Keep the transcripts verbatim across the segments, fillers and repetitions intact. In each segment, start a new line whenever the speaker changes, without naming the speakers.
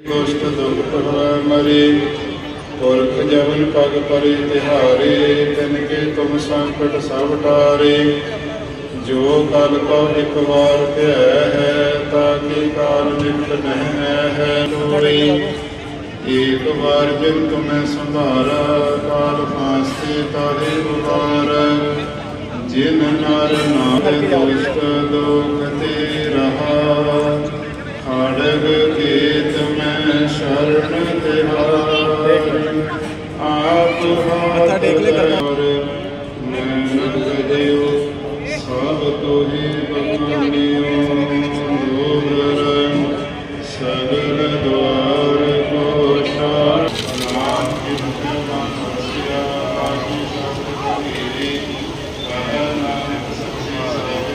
दुष्ट दुख मरी पुरख जवन पग परी तिहारी तिनके तुम संकट सब टारे जो कल को एक बार ध्याय है ताकि काल निकट नहीं है कोई एक बार जिन तुम्हें संभारा काल फांसते तारे उबार जिन नर नाम दुष्ट दुखते रहा खड़ग केत में शरण तिहार आप हाथ और नैनक देव सब तो ही बखानियो दोहर सगल द्वार को शार नाम की समस्या आदि शब्द नानक सच्ची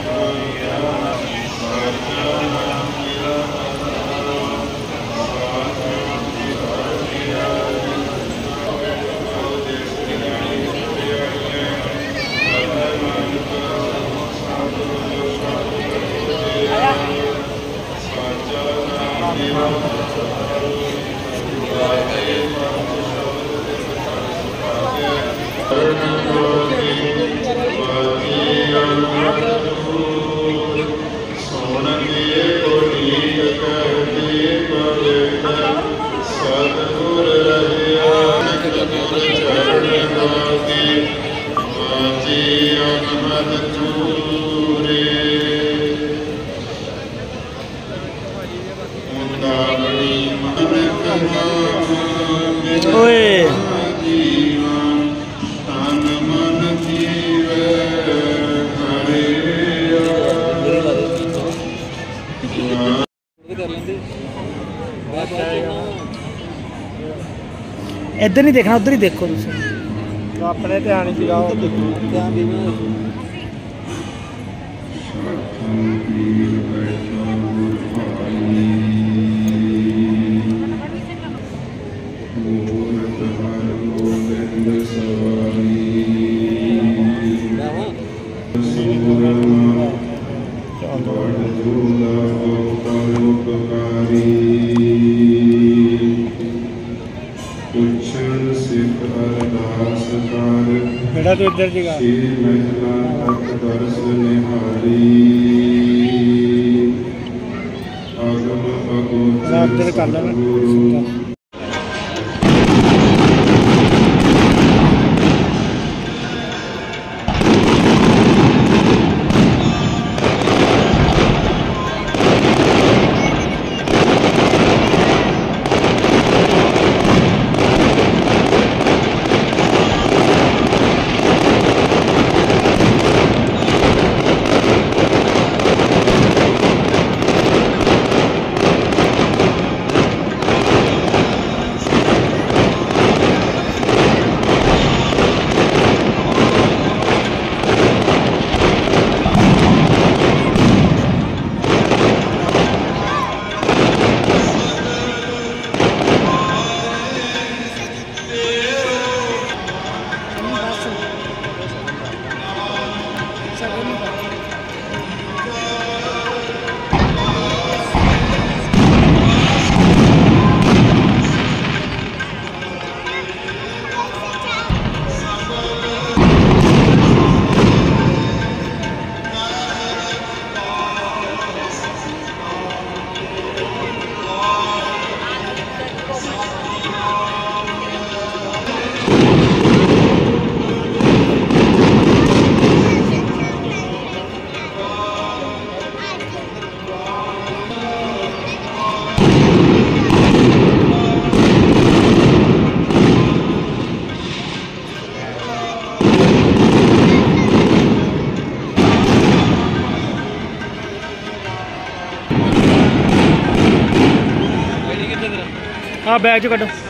इधर नहीं देखना उधर ही देखो
तो अपने ध्यान लगाओ ध्यान बेटा तो इधर जगह कर लेना हाँ बैग चो कड्डो।